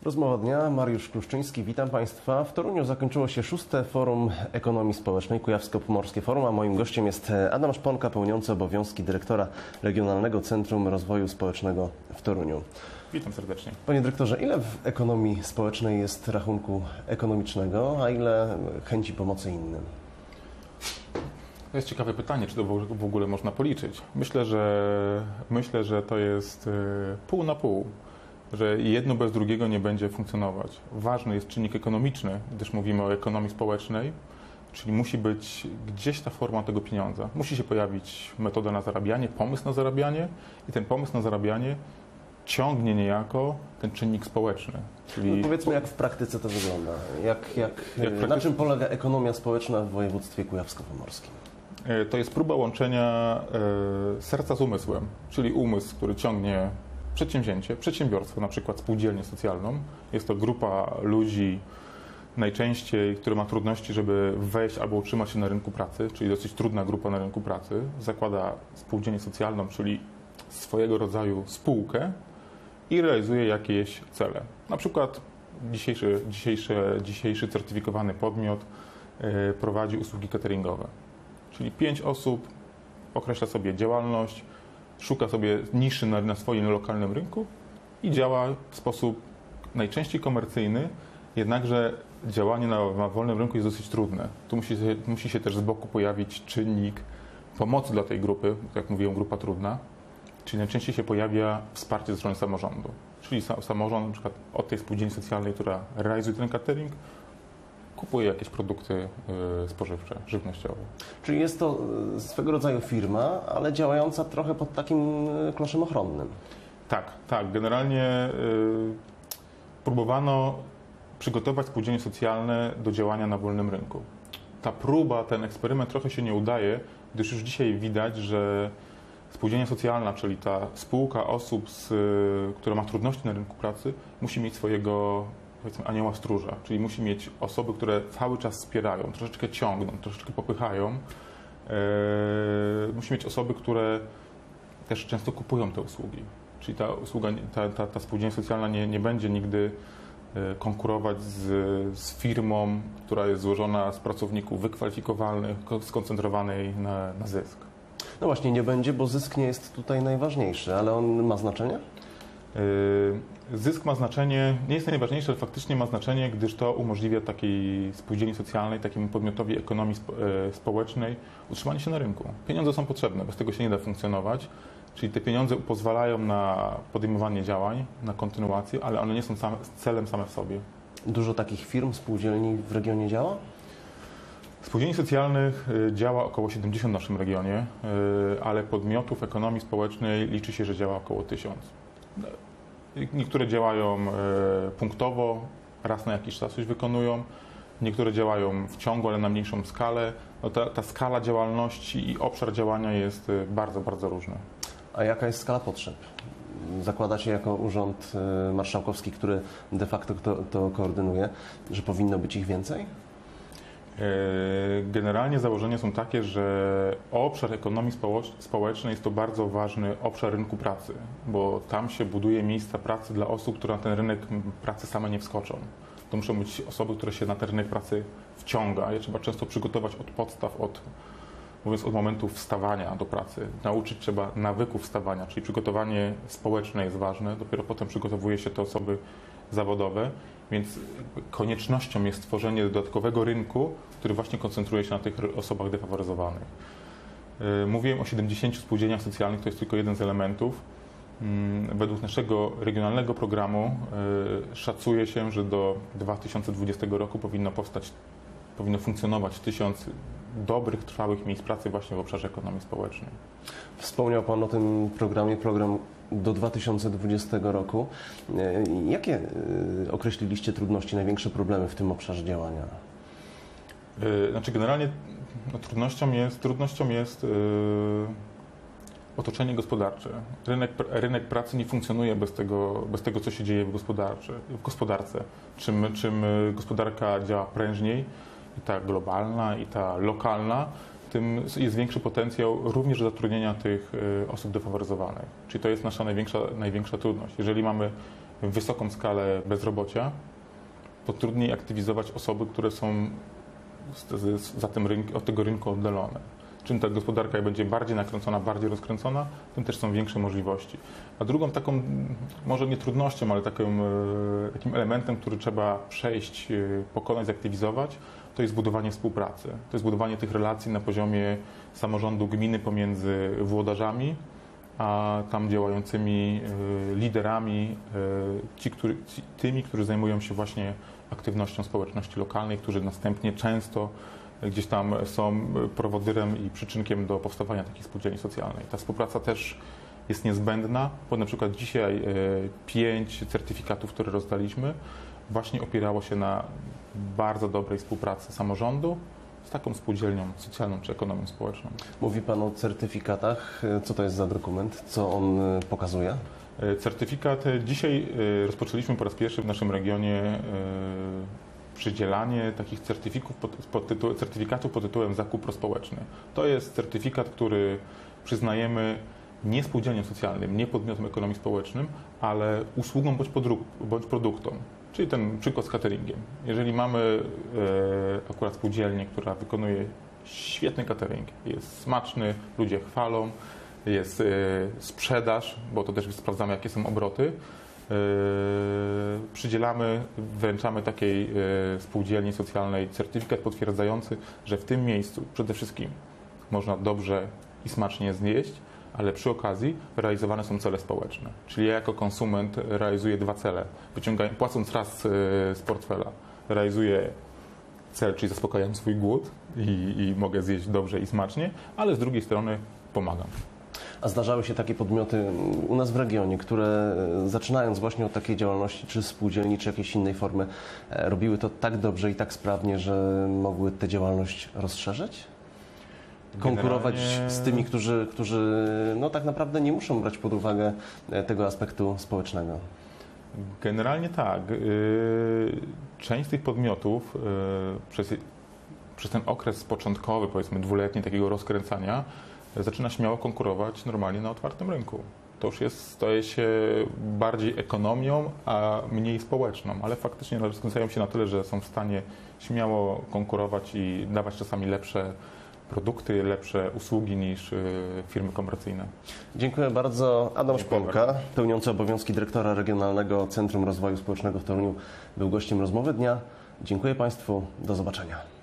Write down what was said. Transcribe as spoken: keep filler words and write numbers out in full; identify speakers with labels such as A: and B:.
A: Rozmowa dnia, Mariusz Kluszczyński, witam Państwa. W Toruniu zakończyło się szóste Forum Ekonomii Społecznej, Kujawsko-Pomorskie Forum, a moim gościem jest Adam Szponka, pełniący obowiązki dyrektora Regionalnego Centrum Rozwoju Społecznego w Toruniu.
B: Witam serdecznie.
A: Panie dyrektorze, ile w ekonomii społecznej jest rachunku ekonomicznego, a ile chęci pomocy innym?
B: To jest ciekawe pytanie, czy to w ogóle można policzyć. Myślę, że, myślę, że to jest pół na pół, że jedno bez drugiego nie będzie funkcjonować. Ważny jest czynnik ekonomiczny, gdyż mówimy o ekonomii społecznej, czyli musi być gdzieś ta forma tego pieniądza. Musi się pojawić metoda na zarabianie, pomysł na zarabianie i ten pomysł na zarabianie ciągnie niejako ten czynnik społeczny. Czyli...
A: No powiedzmy, jak w praktyce to wygląda? Jak, jak,
B: jak praktyce...
A: Na czym polega ekonomia społeczna w województwie kujawsko-pomorskim?
B: To jest próba łączenia serca z umysłem, czyli umysł, który ciągnie przedsięwzięcie, przedsiębiorstwo, na przykład spółdzielnię socjalną. Jest to grupa ludzi najczęściej, która ma trudności, żeby wejść albo utrzymać się na rynku pracy, czyli dosyć trudna grupa na rynku pracy. Zakłada spółdzielnię socjalną, czyli swojego rodzaju spółkę i realizuje jakieś cele. Na przykład dzisiejszy, dzisiejszy, dzisiejszy certyfikowany podmiot prowadzi usługi cateringowe. Czyli pięć osób określa sobie działalność, szuka sobie niszy na, na swoim lokalnym rynku i działa w sposób najczęściej komercyjny, jednakże działanie na, na wolnym rynku jest dosyć trudne. Tu musi się, musi się też z boku pojawić czynnik pomocy dla tej grupy, jak mówiłem, grupa trudna, czyli najczęściej się pojawia wsparcie ze strony samorządu. Czyli samorząd na przykład od tej spółdzielni socjalnej, która realizuje ten catering, kupuje jakieś produkty spożywcze, żywnościowe. Czyli
A: jest to swego rodzaju firma, ale działająca trochę pod takim kloszem ochronnym.
B: Tak, tak. Generalnie y, próbowano przygotować spółdzielnie socjalne do działania na wolnym rynku. Ta próba, ten eksperyment trochę się nie udaje, gdyż już dzisiaj widać, że spółdzielnia socjalna, czyli ta spółka osób, z, która ma trudności na rynku pracy, musi mieć swojego, powiedzmy, anioła stróża, czyli musi mieć osoby, które cały czas wspierają, troszeczkę ciągną, troszeczkę popychają. Eee, musi mieć osoby, które też często kupują te usługi. Czyli ta usługa, ta, ta, ta spółdzielnia socjalna nie, nie będzie nigdy konkurować z, z firmą, która jest złożona z pracowników wykwalifikowalnych, skoncentrowanej na, na zysk.
A: No właśnie, nie będzie, bo zysk nie jest tutaj najważniejszy, ale on ma znaczenie?
B: Zysk ma znaczenie, nie jest najważniejszy, ale faktycznie ma znaczenie, gdyż to umożliwia takiej spółdzielni socjalnej, takiemu podmiotowi ekonomii społecznej utrzymanie się na rynku. Pieniądze są potrzebne, bez tego się nie da funkcjonować, czyli te pieniądze pozwalają na podejmowanie działań, na kontynuację, ale one nie są same, celem same w sobie.
A: Dużo takich firm, spółdzielni w regionie działa?
B: Spółdzielni socjalnych działa około siedemdziesiąt w naszym regionie, ale podmiotów ekonomii społecznej liczy się, że działa około tysiąc. Niektóre działają punktowo, raz na jakiś czas coś wykonują, niektóre działają w ciągu, ale na mniejszą skalę. No ta, ta skala działalności i obszar działania jest bardzo, bardzo różny.
A: A jaka jest skala potrzeb? Zakładacie jako Urząd Marszałkowski, który de facto to, to koordynuje, że powinno być ich więcej?
B: Generalnie założenia są takie, że obszar ekonomii społecznej jest to bardzo ważny obszar rynku pracy, bo tam się buduje miejsca pracy dla osób, które na ten rynek pracy same nie wskoczą. To muszą być osoby, które się na ten rynek pracy wciąga. Je trzeba często przygotować od podstaw, od, mówiąc od momentu wstawania do pracy. Nauczyć trzeba nawyków wstawania, czyli przygotowanie społeczne jest ważne, dopiero potem przygotowuje się te osoby zawodowe, więc koniecznością jest stworzenie dodatkowego rynku, który właśnie koncentruje się na tych osobach defaworyzowanych. Mówiłem o siedemdziesięciu spółdzielniach socjalnych, to jest tylko jeden z elementów. Według naszego regionalnego programu szacuje się, że do dwa tysiące dwudziestego roku powinno powstać, powinno funkcjonować tysiąc dobrych, trwałych miejsc pracy właśnie w obszarze ekonomii społecznej.
A: Wspomniał Pan o tym programie, program do dwa tysiące dwudziestego roku. Jakie określiliście trudności, największe problemy w tym obszarze działania?
B: Znaczy generalnie no, trudnością jest, trudnością jest yy, otoczenie gospodarcze. Rynek, rynek pracy nie funkcjonuje bez tego, bez tego, co się dzieje w, gospodarce. w gospodarce. Czym, czym gospodarka działa prężniej, i ta globalna, i ta lokalna, tym jest większy potencjał również zatrudnienia tych osób defaworyzowanych. Czyli to jest nasza największa, największa trudność. Jeżeli mamy wysoką skalę bezrobocia, to trudniej aktywizować osoby, które są za tym rynku, od tego rynku oddalone. Czym ta gospodarka będzie bardziej nakręcona, bardziej rozkręcona, tym też są większe możliwości. A drugą taką, może nie trudnością, ale taką, takim elementem, który trzeba przejść, pokonać, zaktywizować, to jest budowanie współpracy. To jest budowanie tych relacji na poziomie samorządu gminy pomiędzy włodarzami, a tam działającymi liderami, ci, który, ci, tymi, którzy zajmują się właśnie aktywnością społeczności lokalnej, którzy następnie często gdzieś tam są prowodyrem i przyczynkiem do powstawania takiej spółdzielni socjalnej. Ta współpraca też jest niezbędna, bo na przykład dzisiaj pięć certyfikatów, które rozdaliśmy, właśnie opierało się na bardzo dobrej współpracy samorządu z taką spółdzielnią socjalną czy ekonomią społeczną.
A: Mówi Pan o certyfikatach. Co to jest za dokument? Co on pokazuje?
B: Certyfikat. Dzisiaj rozpoczęliśmy po raz pierwszy w naszym regionie przydzielanie takich certyfikatów pod, pod tytuł, certyfikatów pod tytułem zakup prospołeczny. To jest certyfikat, który przyznajemy nie spółdzielniom socjalnym, nie podmiotom ekonomii społecznym, ale usługom bądź, podruk, bądź produktom. Czyli ten przykład z cateringiem. Jeżeli mamy e, akurat spółdzielnię, która wykonuje świetny catering, jest smaczny, ludzie chwalą, jest e, sprzedaż, bo to też sprawdzamy, jakie są obroty, e, przydzielamy, wręczamy takiej e, spółdzielni socjalnej certyfikat potwierdzający, że w tym miejscu przede wszystkim można dobrze i smacznie zjeść, ale przy okazji realizowane są cele społeczne. Czyli ja jako konsument realizuję dwa cele. Wyciągając, płacąc raz z portfela, realizuję cel, czyli zaspokajam swój głód i, i mogę zjeść dobrze i smacznie, ale z drugiej strony pomagam.
A: A zdarzały się takie podmioty u nas w regionie, które zaczynając właśnie od takiej działalności, czy spółdzielni, czy jakiejś innej formy, robiły to tak dobrze i tak sprawnie, że mogły tę działalność rozszerzyć? Konkurować
B: Generalnie...
A: z tymi, którzy, którzy no, tak naprawdę nie muszą brać pod uwagę tego aspektu społecznego?
B: Generalnie tak. Część z tych podmiotów przez, przez ten okres początkowy, powiedzmy dwuletni takiego rozkręcania, zaczyna śmiało konkurować normalnie na otwartym rynku. To już jest, staje się bardziej ekonomią, a mniej społeczną, ale faktycznie rozkręcają się na tyle, że są w stanie śmiało konkurować i dawać czasami lepsze produkty, lepsze usługi niż firmy komercyjne.
A: Dziękuję bardzo. Adam
B: Dziękuję
A: Szponka,
B: bardzo.
A: pełniący obowiązki dyrektora Regionalnego Centrum Rozwoju Społecznego w Toruniu, był gościem rozmowy dnia. Dziękuję Państwu. Do zobaczenia.